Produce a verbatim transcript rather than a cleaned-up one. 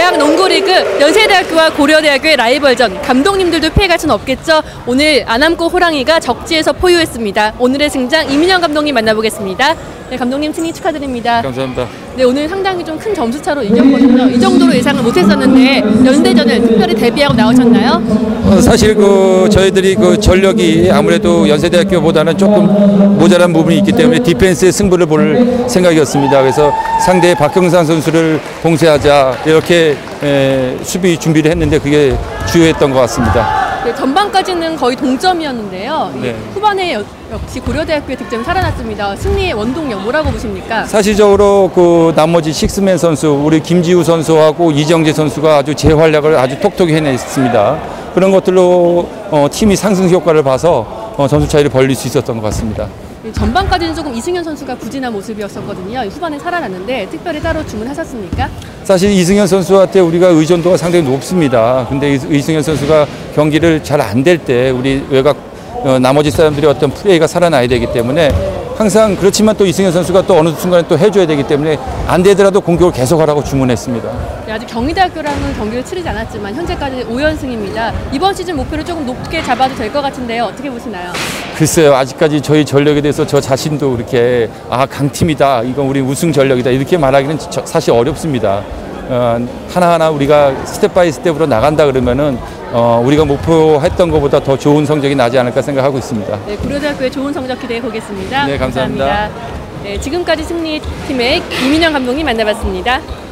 대학 농구리그 연세대학교와 고려대학교의 라이벌전, 감독님들도 피해갈 수는 없겠죠. 오늘 안암고 호랑이가 적지에서 포효했습니다. 오늘의 승장 이민영 감독님 만나보겠습니다. 네, 감독님 승리 축하드립니다. 감사합니다. 네, 오늘 상당히 좀 큰 점수차로 이겼거든요. 이 정도로 예상을 못했었는데 연대전을 특별히 대비하고 나오셨나요? 어, 사실 그 저희들이 그 전력이 아무래도 연세대학교보다는 조금 모자란 부분이 있기 때문에 디펜스의 승부를 볼 생각이었습니다. 그래서 상대의 박경산 선수를 봉쇄하자 이렇게 에, 수비 준비를 했는데 그게 주요했던 것 같습니다. 네, 전반까지는 거의 동점이었는데요. 네. 후반에 여, 역시 고려대학교의 득점이 살아났습니다. 승리의 원동력 뭐라고 보십니까? 사실적으로 그 나머지 식스맨 선수, 우리 김지우 선수하고 이정재 선수가 아주 재활약을 아주 톡톡히 해냈습니다. 그런 것들로 어, 팀이 상승 효과를 봐서 어, 점수 차이를 벌릴 수 있었던 것 같습니다. 전반까지는 조금 이승현 선수가 부진한 모습이었었거든요. 후반에 살아났는데 특별히 따로 주문하셨습니까? 사실 이승현 선수한테 우리가 의존도가 상당히 높습니다. 근데 이승현 선수가 경기를 잘 안 될 때 우리 외곽 어, 나머지 사람들이 어떤 플레이가 살아나야 되기 때문에 항상 그렇지만 또 이승현 선수가 또 어느 순간에 또 해줘야 되기 때문에 안 되더라도 공격을 계속하라고 주문했습니다. 네, 아직 경희대학교랑은 경기를 치르지 않았지만 현재까지 오 연승입니다. 이번 시즌 목표를 조금 높게 잡아도 될 것 같은데요. 어떻게 보시나요? 글쎄요. 아직까지 저희 전력에 대해서 저 자신도 이렇게 아 강팀이다. 이건 우리 우승 전력이다. 이렇게 말하기는 사실 어렵습니다. 어, 하나하나 우리가 스텝 바이 스텝으로 나간다 그러면은 어, 우리가 목표했던 것보다 더 좋은 성적이 나지 않을까 생각하고 있습니다. 네, 고려대학교의 좋은 성적 기대해 보겠습니다. 네, 감사합니다. 감사합니다. 네, 지금까지 승리팀의 이민영 감독님 만나봤습니다.